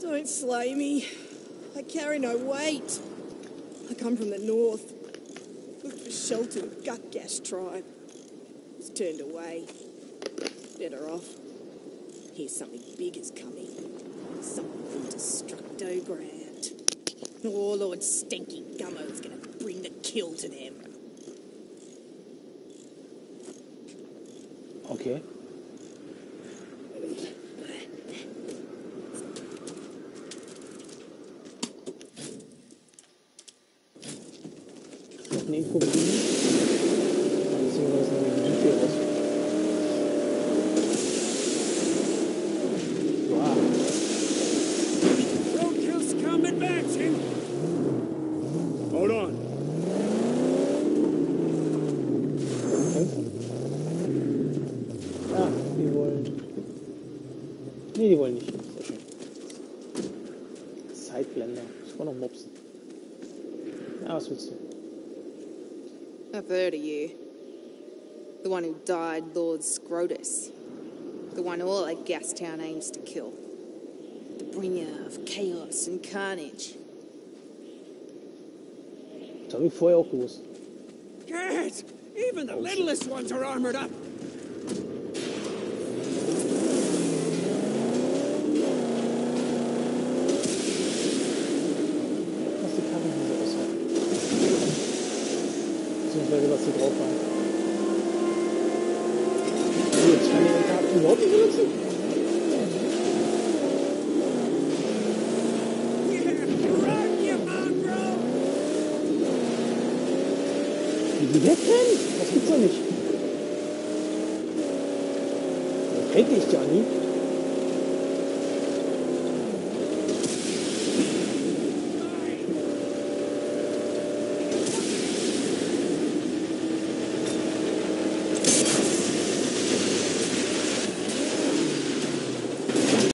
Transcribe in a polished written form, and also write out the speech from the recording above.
Don't slay me. I carry no weight. I come from the north. Looked for shelter with gut gas tribe. Was turned away. Better off. Here's something big is coming. Something from Destructo Grant. Oh, Lord Stinky Gummo's gonna bring the kill to them. Okay. Noch eine Info bekommen. Deswegen war das nämlich ein Video raus. Wow. Roadkill's coming back, Tim. Hold on. Ah, die wollen. Nee, die wollen nicht. Sehr schön. Zeitblender. Ich wollte noch mopsen. Ja, was willst du? I've heard of you. The one who died Lord Scrotus. The one all that Gastown aims to kill. The bringer of chaos and carnage. Das habe ich vorher auch gewusst. Gad! Even the littlest ones are armored up. Was die Karren hier so aushalten. Beziehungsweise was sie drauf haben. Jetzt kann ich den Karten überhaupt nicht benutzen. Run, you mongrel! Wie die wegrennen? Das gibt's doch nicht. Das krieg ich ja nie.